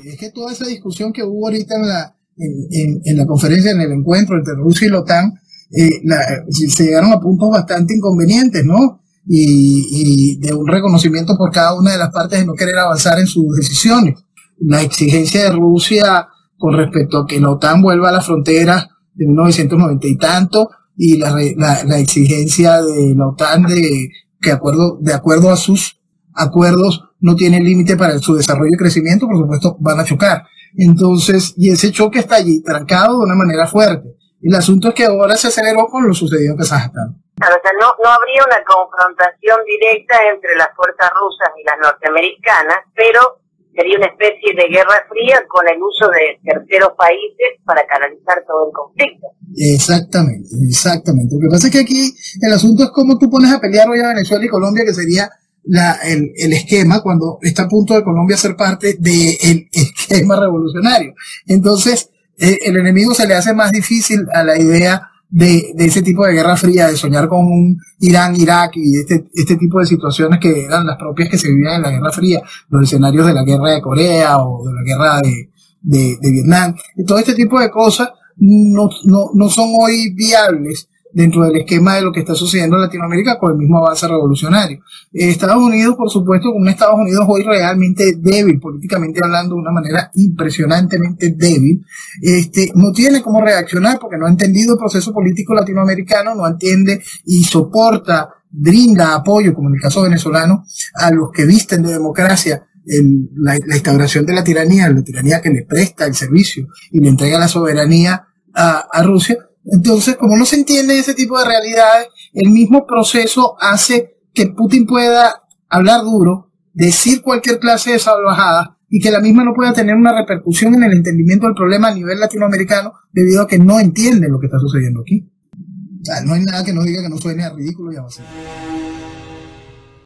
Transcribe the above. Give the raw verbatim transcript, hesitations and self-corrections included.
es que toda esa discusión que hubo ahorita en la, en, en, en la conferencia, en el encuentro entre Rusia y la OTAN, eh, la, se llegaron a puntos bastante inconvenientes, ¿no? Y, y de un reconocimiento por cada una de las partes de no querer avanzar en sus decisiones. La exigencia de Rusia con respecto a que la OTAN vuelva a las fronteras de mil novecientos noventa y tanto, y la, la, la exigencia de la OTAN de que acuerdo, de acuerdo a sus acuerdos no tienen límite para su desarrollo y crecimiento, por supuesto van a chocar. Entonces, y ese choque está allí, trancado de una manera fuerte. El asunto es que ahora se aceleró con lo sucedido en Kazajstán. Claro, o sea, no, no habría una confrontación directa entre las fuerzas rusas y las norteamericanas, pero sería una especie de guerra fría con el uso de terceros países para canalizar todo el conflicto. Exactamente, exactamente. Lo que pasa es que aquí el asunto es cómo tú pones a pelear hoy a Venezuela y Colombia, que sería la, el, el esquema cuando está a punto de Colombia ser parte del esquema revolucionario. Entonces, eh, el enemigo se le hace más difícil a la idea de, de ese tipo de guerra fría, de soñar con un Irán, Irak y este, este tipo de situaciones que eran las propias que se vivían en la guerra fría, los escenarios de la guerra de Corea o de la guerra de, de, de Vietnam. Y todo este tipo de cosas no, no, no son hoy viables dentro del esquema de lo que está sucediendo en Latinoamérica con el mismo avance revolucionario. Eh, Estados Unidos, por supuesto, con un Estados Unidos hoy realmente débil, políticamente hablando, de una manera impresionantemente débil, este, no tiene cómo reaccionar porque no ha entendido el proceso político latinoamericano, no entiende y soporta, brinda apoyo, como en el caso venezolano, a los que visten de democracia el, la, la instauración de la tiranía, la tiranía que le presta el servicio y le entrega la soberanía a, a Rusia. Entonces, como no se entiende ese tipo de realidades, el mismo proceso hace que Putin pueda hablar duro, decir cualquier clase de salvajada y que la misma no pueda tener una repercusión en el entendimiento del problema a nivel latinoamericano debido a que no entienden lo que está sucediendo aquí. O sea, no hay nada que nos diga que no suene a ridículo y a vacío.